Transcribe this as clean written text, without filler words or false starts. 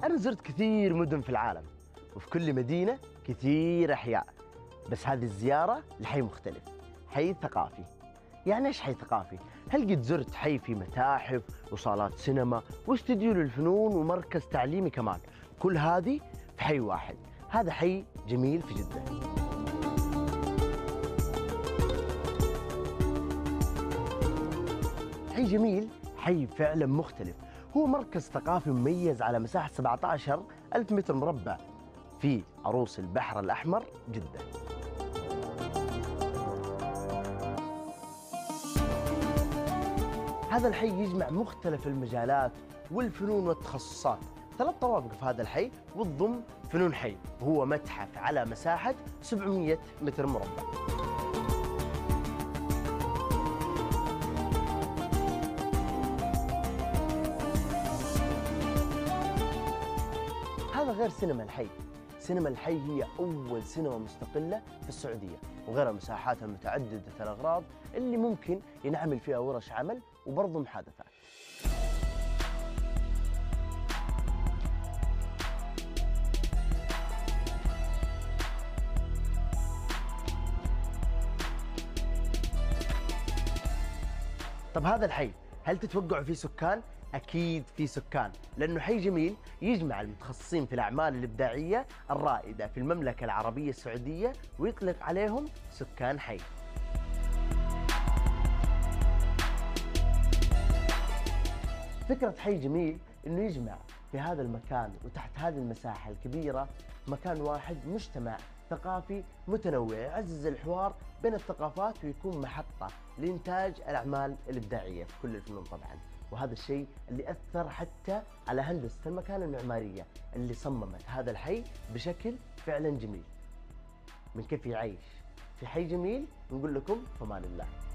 أنا زرت كثير مدن في العالم، وفي كل مدينة كثير أحياء، بس هذه الزيارة لحي مختلف، حي ثقافي. يعني إيش حي ثقافي؟ هل قد زرت حي في متاحف وصالات سينما واستديو للفنون ومركز تعليمي كمان، كل هذه في حي واحد. هذا حي جميل في جدة. حي جميل حي فعلا مختلف، هو مركز ثقافي مميز على مساحة 17 ألف متر مربع في عروس البحر الأحمر جدة. هذا الحي يجمع مختلف المجالات والفنون والتخصصات، 3 طوابق في هذا الحي وتضم فنون حي، وهو متحف على مساحة 700 متر مربع. هذا غير سينما الحي. سينما الحي هي أول سينما مستقلة في السعودية، وغير مساحاتها متعددة الأغراض اللي ممكن ينعمل فيها ورش عمل وبرضه محادثات. طب هذا الحي هل تتوقعوا فيه سكان؟ أكيد في سكان، لأنه حي جميل يجمع المتخصصين في الأعمال الإبداعية الرائدة في المملكة العربية السعودية ويطلق عليهم سكان حي. فكرة حي جميل إنه يجمع في هذا المكان وتحت هذه المساحة الكبيرة مكان واحد مجتمع ثقافي متنوع يعزز الحوار بين الثقافات ويكون محطة لإنتاج الأعمال الإبداعية في كل الفنون طبعاً. وهذا الشيء اللي أثر حتى على هندسة المكان المعمارية اللي صممت هذا الحي بشكل فعلاً جميل. من كيف يعيش في حي جميل نقول لكم فمان الله.